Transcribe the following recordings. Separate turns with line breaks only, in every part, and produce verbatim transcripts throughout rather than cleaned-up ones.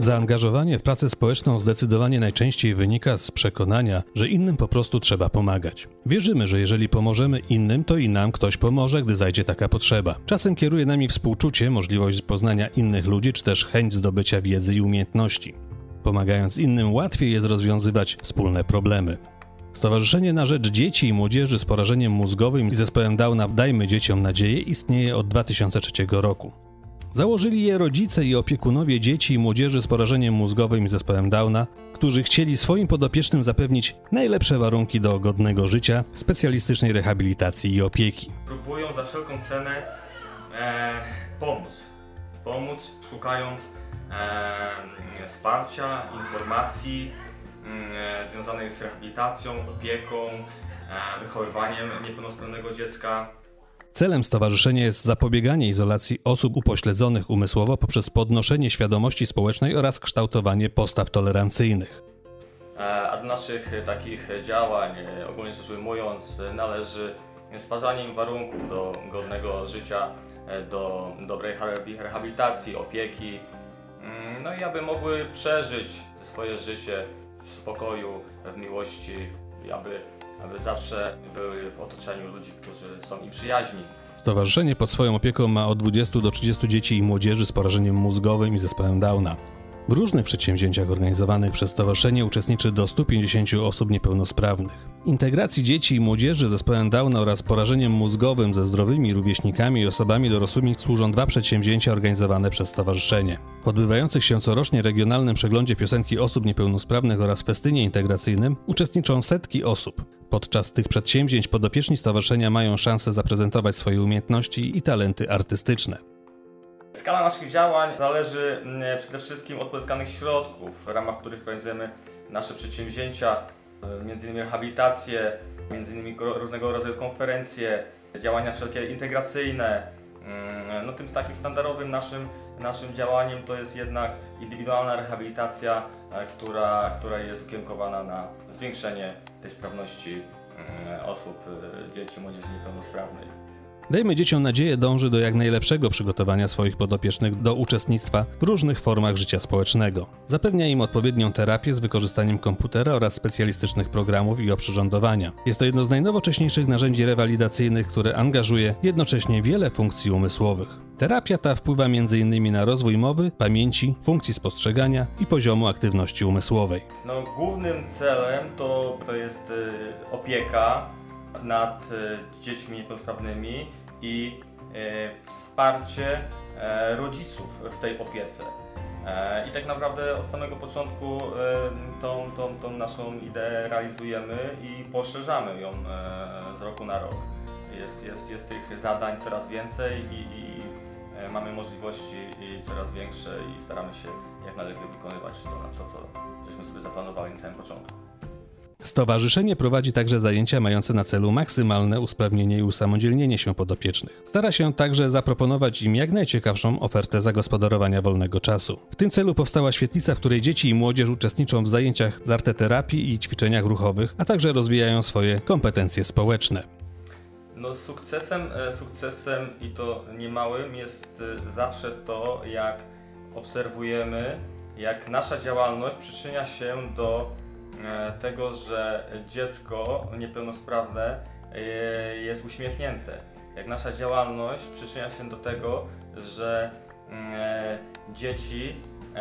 Zaangażowanie w pracę społeczną zdecydowanie najczęściej wynika z przekonania, że innym po prostu trzeba pomagać. Wierzymy, że jeżeli pomożemy innym, to i nam ktoś pomoże, gdy zajdzie taka potrzeba. Czasem kieruje nami współczucie, możliwość poznania innych ludzi, czy też chęć zdobycia wiedzy i umiejętności. Pomagając innym, łatwiej jest rozwiązywać wspólne problemy. Stowarzyszenie na rzecz dzieci i młodzieży z porażeniem mózgowym i zespołem Downa Dajmy Dzieciom Nadzieję istnieje od dwa tysiące trzeciego roku. Założyli je rodzice i opiekunowie dzieci i młodzieży z porażeniem mózgowym i zespołem Downa, którzy chcieli swoim podopiecznym zapewnić najlepsze warunki do godnego życia, specjalistycznej rehabilitacji i opieki.
Próbują za wszelką cenę e, pomóc. Pomóc, szukając e, wsparcia, informacji e, związanych z rehabilitacją, opieką, e, wychowywaniem niepełnosprawnego dziecka.
Celem stowarzyszenia jest zapobieganie izolacji osób upośledzonych umysłowo poprzez podnoszenie świadomości społecznej oraz kształtowanie postaw tolerancyjnych.
A do naszych takich działań, ogólnie rzecz ujmując, należy stwarzanie im warunków do godnego życia, do dobrej rehabilitacji, opieki, no i aby mogły przeżyć swoje życie w spokoju, w miłości, i aby aby zawsze były w otoczeniu ludzi, którzy są im przyjaźni.
Stowarzyszenie pod swoją opieką ma od dwudziestu do trzydziestu dzieci i młodzieży z porażeniem mózgowym i zespołem Downa. W różnych przedsięwzięciach organizowanych przez stowarzyszenie uczestniczy do stu pięćdziesięciu osób niepełnosprawnych. Integracji dzieci i młodzieży z zespołem Downa oraz porażeniem mózgowym ze zdrowymi rówieśnikami i osobami dorosłymi służą dwa przedsięwzięcia organizowane przez stowarzyszenie. W odbywających się corocznie regionalnym przeglądzie piosenki osób niepełnosprawnych oraz festynie integracyjnym uczestniczą setki osób. Podczas tych przedsięwzięć podopieczni stowarzyszenia mają szansę zaprezentować swoje umiejętności i talenty artystyczne.
Skala naszych działań zależy przede wszystkim od pozyskanych środków, w ramach których realizujemy nasze przedsięwzięcia, między innymi rehabilitacje, między innymi różnego rodzaju konferencje, działania wszelkie integracyjne. No, tym takim sztandarowym naszym, naszym działaniem to jest jednak indywidualna rehabilitacja, która, która jest ukierunkowana na zwiększenie tej sprawności osób, dzieci, młodzieży niepełnosprawnej.
Dajmy Dzieciom Nadzieję dąży do jak najlepszego przygotowania swoich podopiecznych do uczestnictwa w różnych formach życia społecznego. Zapewnia im odpowiednią terapię z wykorzystaniem komputera oraz specjalistycznych programów i oprzyrządowania. Jest to jedno z najnowocześniejszych narzędzi rewalidacyjnych, które angażuje jednocześnie wiele funkcji umysłowych. Terapia ta wpływa między innymi na rozwój mowy, pamięci, funkcji spostrzegania i poziomu aktywności umysłowej.
No, głównym celem to, to jest y, opieka nad y, dziećmi niepełnosprawnymi i y, wsparcie y, rodziców w tej opiece. Y, I tak naprawdę od samego początku y, tą, tą, tą naszą ideę realizujemy i poszerzamy ją y, z roku na rok. Jest, jest, jest tych zadań coraz więcej i, i y, mamy możliwości i coraz większe i staramy się jak najlepiej wykonywać to, to co żeśmy sobie zaplanowali na samym początku.
Stowarzyszenie prowadzi także zajęcia mające na celu maksymalne usprawnienie i usamodzielnienie się podopiecznych. Stara się także zaproponować im jak najciekawszą ofertę zagospodarowania wolnego czasu. W tym celu powstała świetlica, w której dzieci i młodzież uczestniczą w zajęciach z arteterapii i ćwiczeniach ruchowych, a także rozwijają swoje kompetencje społeczne.
No, sukcesem, sukcesem i to niemałym jest zawsze to, jak obserwujemy, jak nasza działalność przyczynia się do tego, że dziecko niepełnosprawne jest uśmiechnięte. Jak nasza działalność przyczynia się do tego, że dzieci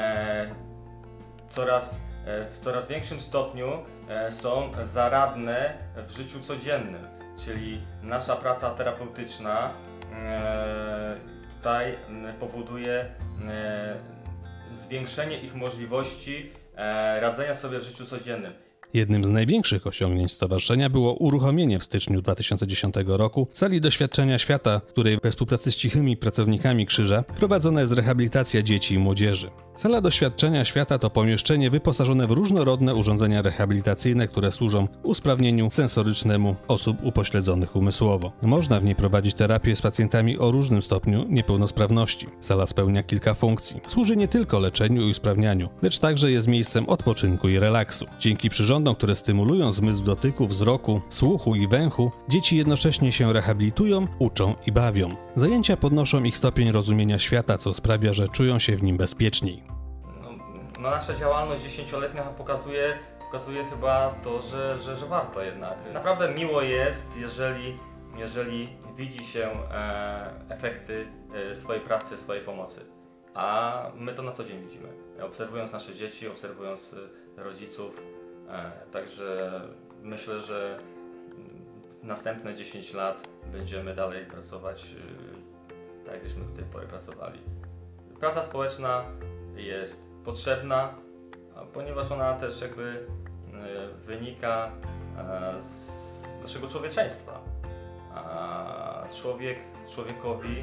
coraz, w coraz większym stopniu są zaradne w życiu codziennym. Czyli nasza praca terapeutyczna tutaj powoduje zwiększenie ich możliwości radzenia sobie w życiu codziennym.
Jednym z największych osiągnięć stowarzyszenia było uruchomienie w styczniu dwa tysiące dziesiątego roku sali doświadczenia świata, w której we współpracy z cichymi pracownikami Krzyża prowadzona jest rehabilitacja dzieci i młodzieży. Sala doświadczenia świata to pomieszczenie wyposażone w różnorodne urządzenia rehabilitacyjne, które służą usprawnieniu sensorycznemu osób upośledzonych umysłowo. Można w niej prowadzić terapię z pacjentami o różnym stopniu niepełnosprawności. Sala spełnia kilka funkcji. Służy nie tylko leczeniu i usprawnianiu, lecz także jest miejscem odpoczynku i relaksu. Dzięki przyrządom, które stymulują zmysł dotyku, wzroku, słuchu i węchu, dzieci jednocześnie się rehabilitują, uczą i bawią. Zajęcia podnoszą ich stopień rozumienia świata, co sprawia, że czują się w nim bezpieczniej.
No, No, nasza działalność dziesięcioletnia pokazuje, pokazuje chyba to, że, że, że warto jednak. Naprawdę miło jest, jeżeli, jeżeli widzi się e, efekty e, swojej pracy, swojej pomocy. A my to na co dzień widzimy, obserwując nasze dzieci, obserwując rodziców. E, także myślę, że następne dziesięć lat będziemy dalej pracować e, tak, jak żeśmy do tej pory pracowali. Praca społeczna jest potrzebna, ponieważ ona też jakby wynika z naszego człowieczeństwa. A człowiek człowiekowi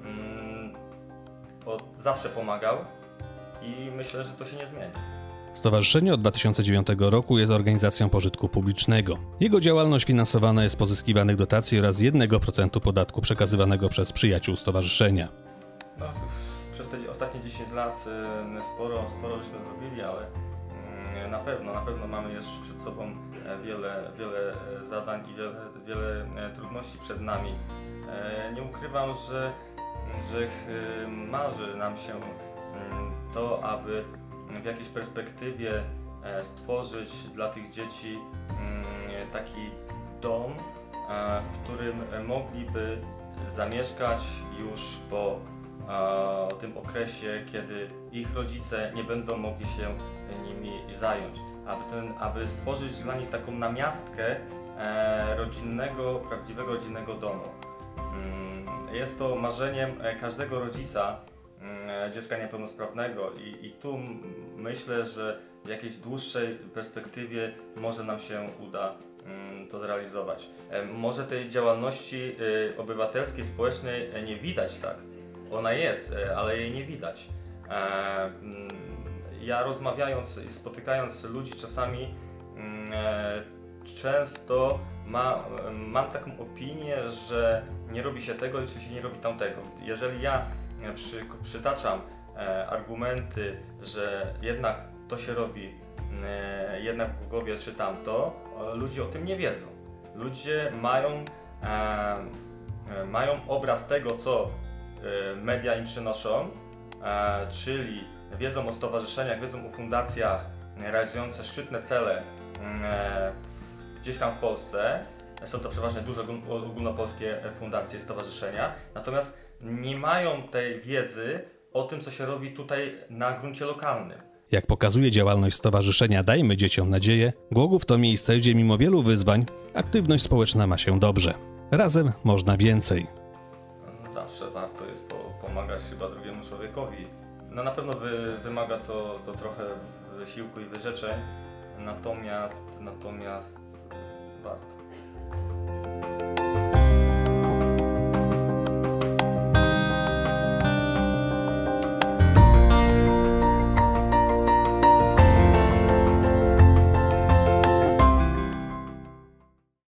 od zawsze pomagał i myślę, że to się nie zmieni.
Stowarzyszenie od dwa tysiące dziewiątego roku jest organizacją pożytku publicznego. Jego działalność finansowana jest z pozyskiwanych dotacji oraz jednego procenta podatku przekazywanego przez przyjaciół stowarzyszenia.
No, przez te ostatnie dziesięć lat sporo, sporo żeśmy zrobili, ale na pewno, na pewno mamy jeszcze przed sobą wiele, wiele zadań i wiele, wiele trudności przed nami. Nie ukrywam, że, że marzy nam się to, aby w jakiejś perspektywie stworzyć dla tych dzieci taki dom, w którym mogliby zamieszkać już po tym okresie, kiedy ich rodzice nie będą mogli się nimi zająć. Aby, ten, aby stworzyć dla nich taką namiastkę rodzinnego, prawdziwego rodzinnego domu. Jest to marzeniem każdego rodzica dziecka niepełnosprawnego i, i tu myślę, że w jakiejś dłuższej perspektywie może nam się uda to zrealizować. Może tej działalności obywatelskiej, społecznej nie widać tak. Ona jest, ale jej nie widać. Ja rozmawiając i spotykając ludzi czasami często ma, mam taką opinię, że nie robi się tego, czy się nie robi tamtego. Jeżeli ja przy, przytaczam argumenty, że jednak to się robi jednak w Głogowie czy tamto, ludzie o tym nie wiedzą. Ludzie mają, mają obraz tego, co media im przynoszą, czyli wiedzą o stowarzyszeniach, wiedzą o fundacjach realizujących szczytne cele gdzieś tam w Polsce. Są to przeważnie duże ogólnopolskie fundacje, stowarzyszenia, natomiast nie mają tej wiedzy o tym, co się robi tutaj na gruncie lokalnym.
Jak pokazuje działalność stowarzyszenia Dajmy Dzieciom Nadzieję, Głogów to miejsce, gdzie mimo wielu wyzwań aktywność społeczna ma się dobrze. Razem można więcej.
Zawsze warto jest pomagać chyba drugiemu człowiekowi. No na pewno wy, wymaga to, to trochę wysiłku i wyrzeczeń, natomiast, natomiast warto.